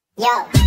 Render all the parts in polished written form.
Yo.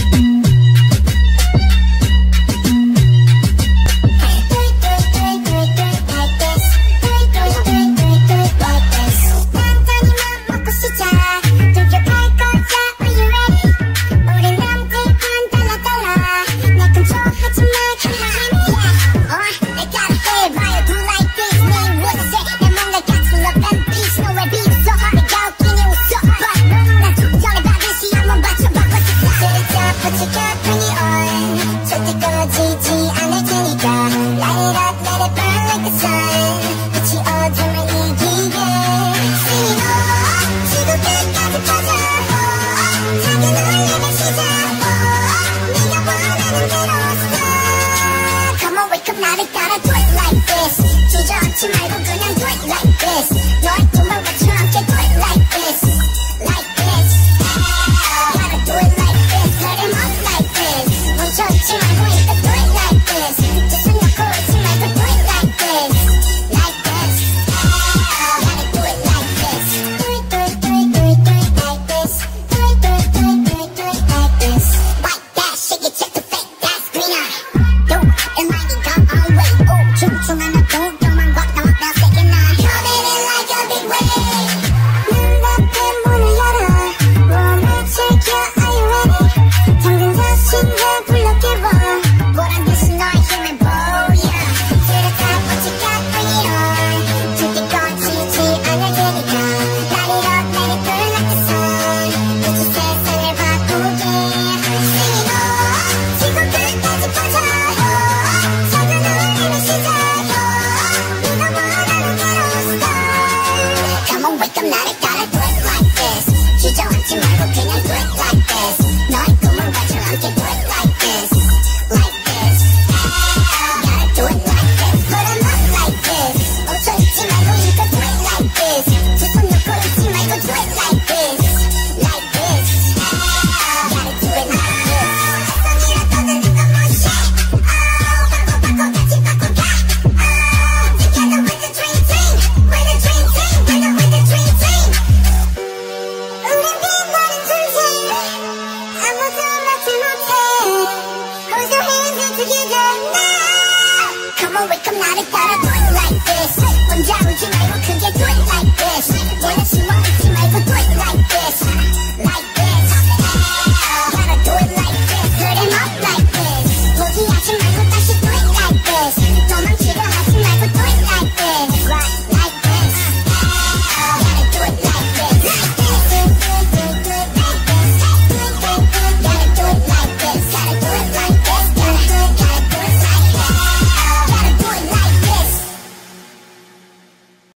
나를 따라 do it like this 주저앉지 말고 그냥 do it like this 너의 꿈을 맞춰 함께 do it like this like this gotta do it like this let him up like this 멈춰있지 말고 일단 do it like this 뜻은 놓고 있지 말고 do it like this like this gotta do it like this do it do it do it do it do it like this do it do it do it do it do it like this like that shake it check the fake that's greener do it like it got 춤추면 동경만 왔다 갔다 새끼 나 Coming in like a big wave 눈앞에 문을 열어 몸을 지켜 Are you ready? 당근 자신을 불러깨워 보란 듯이 너의 힘을 보여 그렇다 멋지게 bring it on 절대 꺼지지 않을 테니까 Light it up, let it burn like the sun 빛이 세상을 바꾸게 Sing it all 지구 끝까지 퍼져 Wake up, 나를 따라 do it like this 주저앉지 말고 그냥 do it like this 너의 꿈을 가져 함께 do it like this like this gotta do it like this put 'em up like this 멈춰있지 말고 이거 do it like this 두 손 놓고 있지 말고 do it like this like this gotta do it like this 손이라 떠드는 건 무시 바꿔 같이 바꿔가 together with the dream team with the dream team with the Come on, wake up, 나를 따라 do it like this 혼자 울지